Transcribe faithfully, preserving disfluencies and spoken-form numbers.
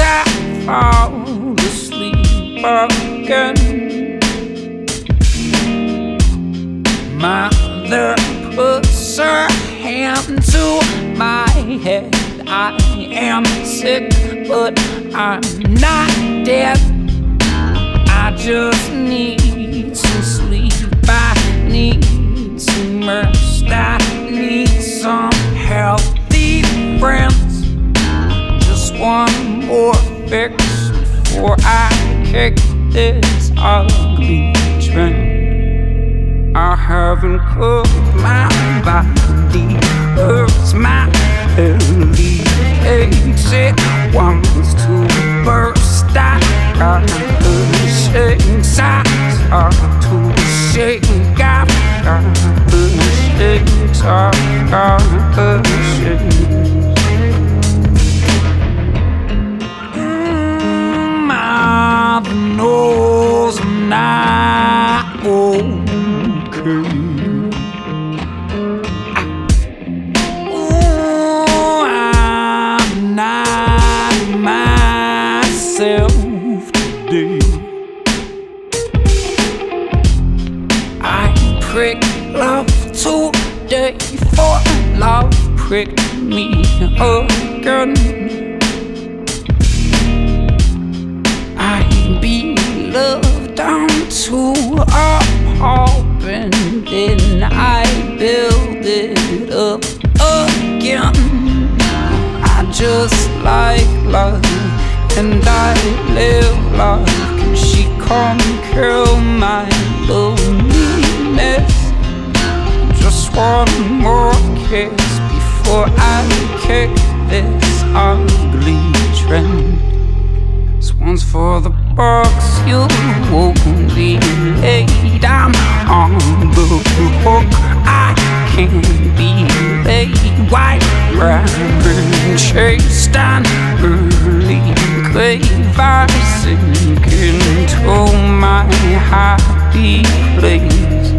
I fall asleep again. Mother puts her hand to my head. I am sick, but I'm not dead. I just need some sleep, I need some rest, I need some healthy friends. Just one more fix before I kick this ugly trend. I haven't cooked my body, hurts my belly aches, it wants to burst. I got the shakes, I start to shake. I've got the shakes, I've got the shakes. Mm, mother knows I'm not okay. Ooh, I'm not myself today. I prick love today, for love pricked me again. I be loved down to a pulp, and then I build it up again. I just like love, and I live love. Can she come kill my loneliness? Just one more kiss before I kick this ugly trend. This one's for the bucks you won't be late. I'm on the hook, I can't be late. White rabbit chased an early grave. I sink into my happy place.